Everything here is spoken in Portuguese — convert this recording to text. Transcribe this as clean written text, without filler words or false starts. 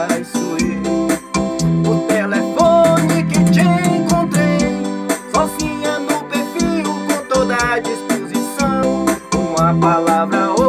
sou eu. O telefone que te encontrei, sozinha no perfil, com toda a disposição. Uma palavra